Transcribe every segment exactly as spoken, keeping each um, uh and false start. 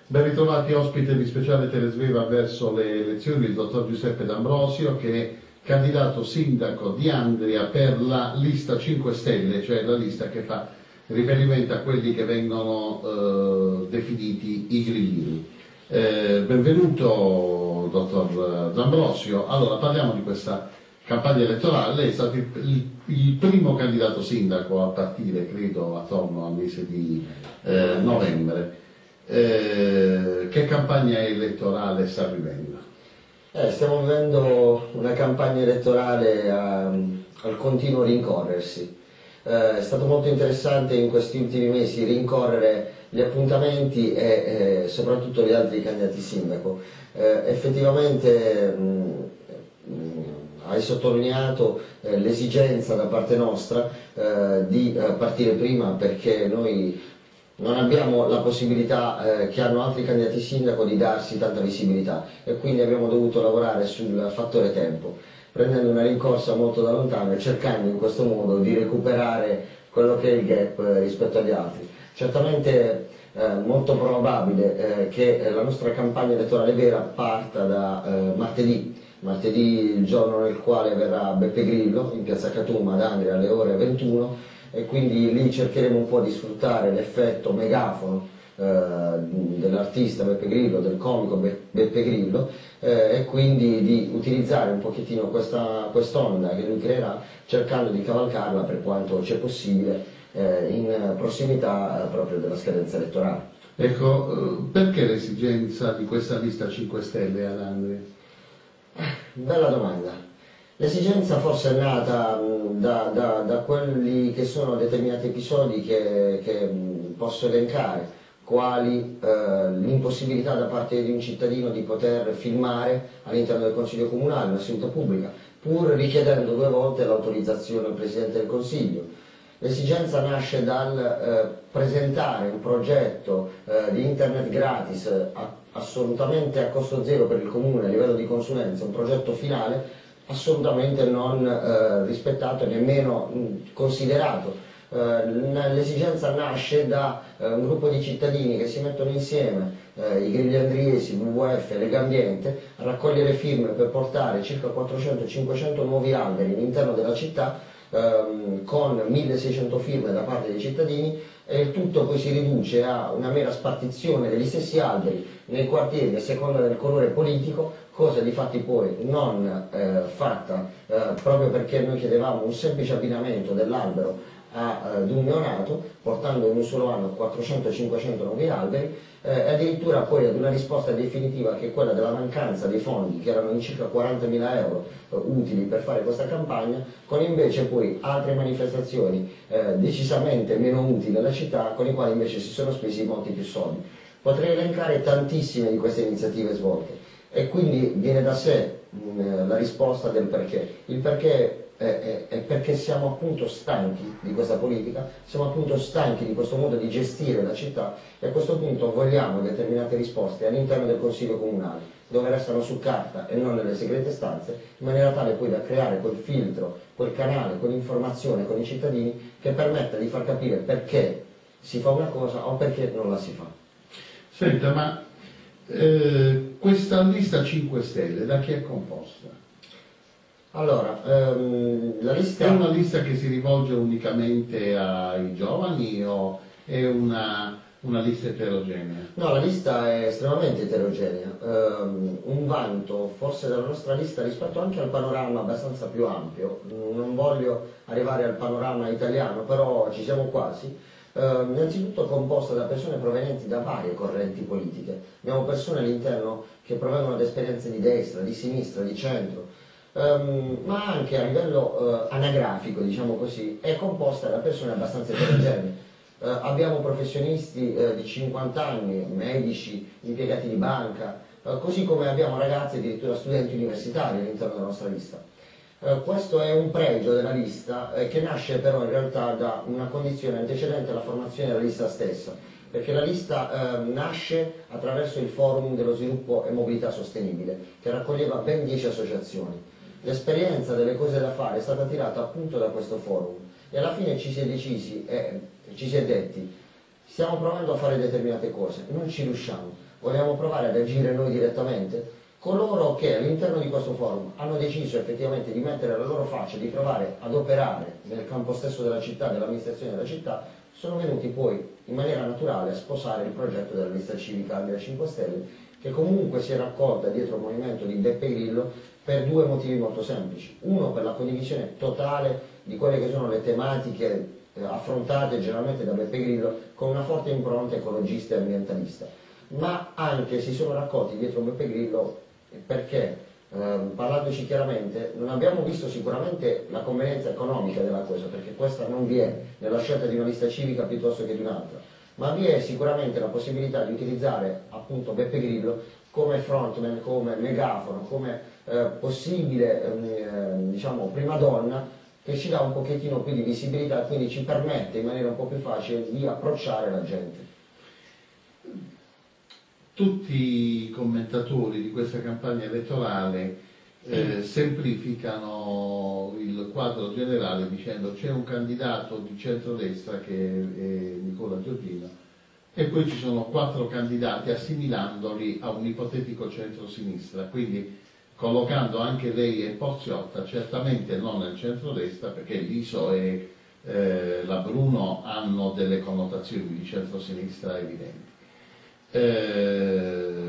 Ben ritrovati ospite di Speciale Telesveva verso le elezioni, il dottor Giuseppe D'Ambrosio, che è candidato sindaco di Andria per la lista cinque Stelle, cioè la lista che fa riferimento a quelli che vengono eh, definiti i grillini. Eh, benvenuto dottor D'Ambrosio. Allora, parliamo di questa campagna elettorale. Lei è stato il, il, il primo candidato sindaco a partire, credo, attorno al mese di eh, novembre. Eh, che campagna elettorale sta vivendo? Eh, stiamo vivendo una campagna elettorale a, al continuo rincorrersi. Eh, è stato molto interessante in questi ultimi mesi rincorrere gli appuntamenti e eh, soprattutto gli altri candidati sindaco. Eh, effettivamente mh, mh, hai sottolineato eh, l'esigenza da parte nostra eh, di eh, partire prima, perché noi non abbiamo la possibilità eh, che hanno altri candidati sindaco di darsi tanta visibilità, e quindi abbiamo dovuto lavorare sul fattore tempo, prendendo una rincorsa molto da lontano e cercando in questo modo di recuperare quello che è il gap eh, rispetto agli altri. Certamente è eh, molto probabile eh, che la nostra campagna elettorale vera parta da eh, martedì, martedì il giorno nel quale verrà Beppe Grillo in piazza Catuma ad Andria alle ore ventuno, e quindi lì cercheremo un po' di sfruttare l'effetto megafono eh, dell'artista Beppe Grillo, del comico Be Beppe Grillo, eh, e quindi di utilizzare un pochettino questa quest'onda che lui creerà, cercando di cavalcarla per quanto c'è possibile eh, in prossimità eh, proprio della scadenza elettorale. Ecco, perché l'esigenza di questa lista cinque Stelle ad Andria? Bella domanda. L'esigenza forse è nata da, da, da quelli che sono determinati episodi che, che posso elencare, quali eh, l'impossibilità da parte di un cittadino di poter filmare all'interno del Consiglio Comunale una seduta pubblica, pur richiedendo due volte l'autorizzazione al Presidente del Consiglio. L'esigenza nasce dal eh, presentare un progetto eh, di internet gratis a, assolutamente a costo zero per il Comune a livello di consulenza, un progetto finale assolutamente non eh, rispettato e nemmeno mh, considerato. Eh, L'esigenza nasce da eh, un gruppo di cittadini che si mettono insieme, eh, i Grilli Andriesi, W W F, Legambiente, a raccogliere firme per portare circa quattrocento cinquecento nuovi alberi all'interno della città, ehm, con milleseicento firme da parte dei cittadini, e il tutto poi si riduce a una mera spartizione degli stessi alberi nei quartieri a seconda del colore politico, cosa di fatti poi non eh, fatta eh, proprio perché noi chiedevamo un semplice abbinamento dell'albero ad un neonato, portando in un solo anno quattrocento cinquecento nuovi alberi, eh, e addirittura poi ad una risposta definitiva che è quella della mancanza dei fondi, che erano in circa quarantamila euro eh, utili per fare questa campagna, con invece poi altre manifestazioni eh, decisamente meno utili alla città, con i quali invece si sono spesi molti più soldi. Potrei elencare tantissime di queste iniziative svolte, e quindi viene da sé mh, la risposta del perché. Il perché è, è, è perché siamo appunto stanchi di questa politica, siamo appunto stanchi di questo modo di gestire la città, e a questo punto vogliamo determinate risposte all'interno del Consiglio Comunale, dove restano su carta e non nelle segrete stanze, in maniera tale poi da creare quel filtro, quel canale, quell'informazione con i cittadini che permetta di far capire perché si fa una cosa o perché non la si fa. Senta, ma Eh, questa lista cinque Stelle da chi è composta? Allora, ehm, la lista... È una lista che si rivolge unicamente ai giovani o è una, una lista eterogenea? No, la lista è estremamente eterogenea. Ehm, un vanto forse della nostra lista rispetto anche al panorama abbastanza più ampio. Non voglio arrivare al panorama italiano, però ci siamo quasi. Uh, innanzitutto composta da persone provenienti da varie correnti politiche. Abbiamo persone all'interno che provengono da esperienze di destra, di sinistra, di centro, um, ma anche a livello uh, anagrafico, diciamo così, è composta da persone abbastanza eterogenee. Uh, abbiamo professionisti uh, di cinquanta anni, medici, impiegati di banca, uh, così come abbiamo ragazzi, addirittura studenti universitari all'interno della nostra lista. Uh, questo è un pregio della lista eh, che nasce però in realtà da una condizione antecedente alla formazione della lista stessa, perché la lista eh, nasce attraverso il Forum dello Sviluppo e Mobilità Sostenibile, che raccoglieva ben dieci associazioni. L'esperienza delle cose da fare è stata tirata appunto da questo forum, e alla fine ci si è decisi e ci si è detti: stiamo provando a fare determinate cose, non ci riusciamo, vogliamo provare ad agire noi direttamente? Coloro che all'interno di questo forum hanno deciso effettivamente di mettere la loro faccia, di provare ad operare nel campo stesso della città, dell'amministrazione della città, sono venuti poi in maniera naturale a sposare il progetto della lista civica Andria cinque Stelle, che comunque si è raccolta dietro il movimento di Beppe Grillo per due motivi molto semplici. Uno, per la condivisione totale di quelle che sono le tematiche eh, affrontate generalmente da Beppe Grillo con una forte impronta ecologista e ambientalista, ma anche si sono raccolti dietro Beppe Grillo perché, eh, parlandoci chiaramente, non abbiamo visto sicuramente la convenienza economica della cosa, perché questa non vi è nella scelta di una lista civica piuttosto che di un'altra, ma vi è sicuramente la possibilità di utilizzare appunto Beppe Grillo come frontman, come megafono, come eh, possibile eh, diciamo prima donna, che ci dà un pochettino più di visibilità e quindi ci permette in maniera un po' più facile di approcciare la gente. Tutti i commentatori di questa campagna elettorale eh, semplificano il quadro generale dicendo c'è un candidato di centrodestra che è Nicola Giorgino e poi ci sono quattro candidati assimilandoli a un ipotetico centrosinistra, quindi collocando anche lei e Porziotta certamente non nel centrodestra, perché l'Iso e eh, la Bruno hanno delle connotazioni di centrosinistra evidenti. Eh,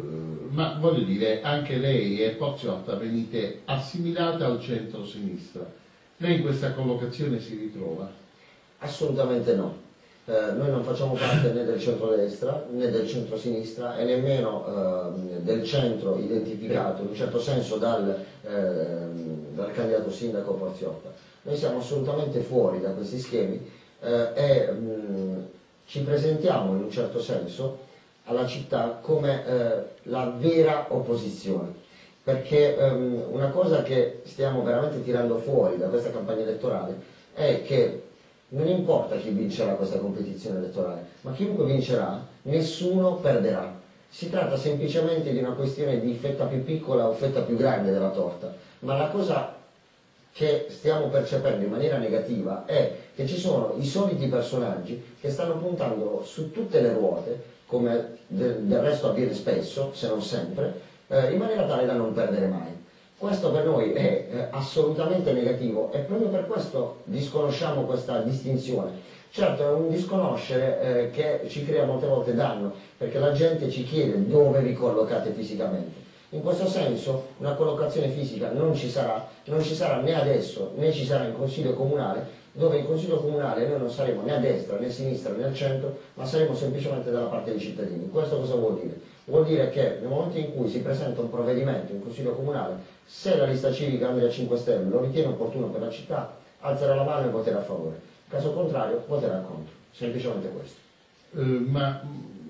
ma voglio dire, anche lei e Porziotta venite assimilate al centro-sinistra. Lei in questa collocazione si ritrova? Assolutamente no. Eh, noi non facciamo parte né del centro-destra né del centro-sinistra e nemmeno eh, del centro identificato in un certo senso dal, eh, dal candidato sindaco Porziotta. Noi siamo assolutamente fuori da questi schemi eh, e mh, ci presentiamo in un certo senso alla città come eh, la vera opposizione, perché ehm, una cosa che stiamo veramente tirando fuori da questa campagna elettorale è che non importa chi vincerà questa competizione elettorale, ma chiunque vincerà, nessuno perderà. Si tratta semplicemente di una questione di fetta più piccola o fetta più grande della torta, ma la cosa che stiamo percependo in maniera negativa è che ci sono i soliti personaggi che stanno puntando su tutte le ruote, come del, del resto avviene spesso, se non sempre, eh, in maniera tale da non perdere mai. Questo per noi è eh, assolutamente negativo e proprio per questo disconosciamo questa distinzione. Certo è un disconoscere eh, che ci crea molte volte danno, perché la gente ci chiede dove vi collocate fisicamente. In questo senso una collocazione fisica non ci sarà, non ci sarà né adesso né ci sarà in Consiglio Comunale, dove in Consiglio Comunale noi non saremo né a destra né a sinistra né al centro, ma saremo semplicemente dalla parte dei cittadini. Questo cosa vuol dire? Vuol dire che nel momento in cui si presenta un provvedimento in Consiglio Comunale, se la lista civica Andria cinque Stelle lo ritiene opportuno per la città, alzerà la mano e voterà a favore. Caso contrario, voterà contro. Semplicemente questo. Uh, ma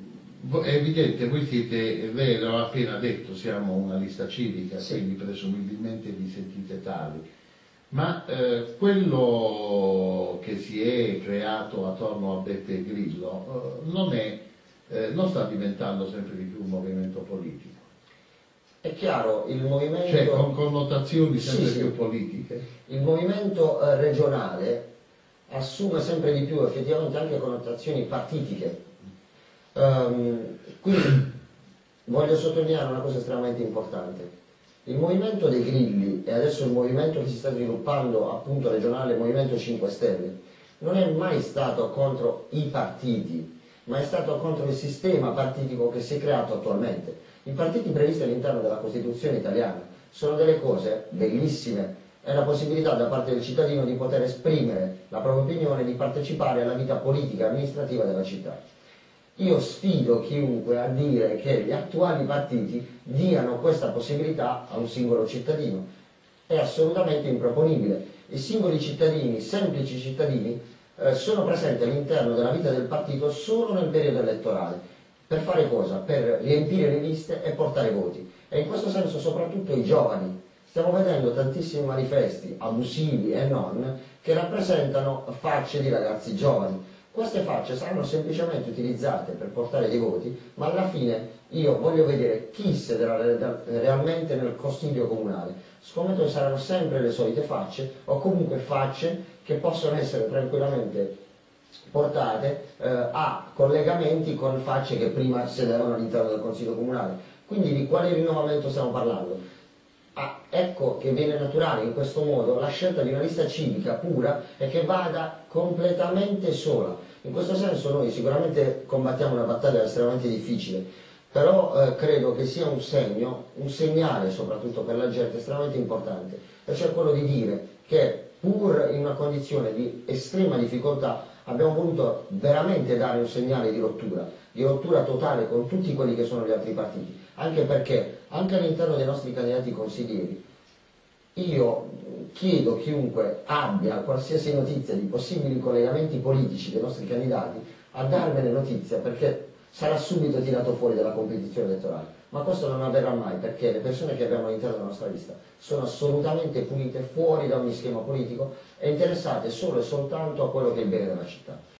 è evidente, voi siete, lei l'aveva appena detto, siamo una lista civica, sì, quindi presumibilmente vi sentite tali. Ma eh, quello che si è creato attorno a Beppe Grillo eh, non, è, eh, non sta diventando sempre di più un movimento politico. È chiaro, il movimento... Cioè con connotazioni sempre sì, più sì. politiche. Il movimento eh, regionale assume sempre di più effettivamente anche connotazioni partitiche. Um, quindi voglio sottolineare una cosa estremamente importante. Il movimento dei Grilli e adesso il movimento che si sta sviluppando appunto regionale, il Movimento cinque Stelle, non è mai stato contro i partiti, ma è stato contro il sistema partitico che si è creato attualmente. I partiti previsti all'interno della Costituzione italiana sono delle cose bellissime, è la possibilità da parte del cittadino di poter esprimere la propria opinione, di partecipare alla vita politica e amministrativa della città. Io sfido chiunque a dire che gli attuali partiti diano questa possibilità a un singolo cittadino. È assolutamente improponibile. I singoli cittadini, semplici cittadini, eh, sono presenti all'interno della vita del partito solo nel periodo elettorale. Per fare cosa? Per riempire le liste e portare voti. E in questo senso soprattutto i giovani. Stiamo vedendo tantissimi manifesti, abusivi e non, che rappresentano facce di ragazzi giovani. Queste facce saranno semplicemente utilizzate per portare dei voti, ma alla fine io voglio vedere chi siederà realmente nel Consiglio Comunale. Scommetto che saranno sempre le solite facce, o comunque facce che possono essere tranquillamente portate eh, a collegamenti con facce che prima sedevano all'interno del Consiglio Comunale. Quindi di quale rinnovamento stiamo parlando? Ah, ecco che viene naturale in questo modo la scelta di una lista civica pura e che vada completamente sola. In questo senso noi sicuramente combattiamo una battaglia estremamente difficile, però eh, credo che sia un segno, un segnale soprattutto per la gente estremamente importante, e cioè quello di dire che pur in una condizione di estrema difficoltà abbiamo voluto veramente dare un segnale di rottura, di rottura totale con tutti quelli che sono gli altri partiti, anche perché anche all'interno dei nostri candidati consiglieri io chiedo a chiunque abbia qualsiasi notizia di possibili collegamenti politici dei nostri candidati a darmene notizia, perché sarà subito tirato fuori dalla competizione elettorale. Ma questo non avverrà mai, perché le persone che abbiamo all'interno della nostra lista sono assolutamente pulite, fuori da ogni schema politico e interessate solo e soltanto a quello che è il bene della città.